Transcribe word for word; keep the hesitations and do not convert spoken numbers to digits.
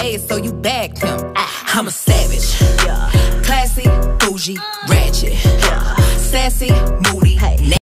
bad, so you bagged him. I'm a savage, classy, bougie, ratchet, sassy, moody.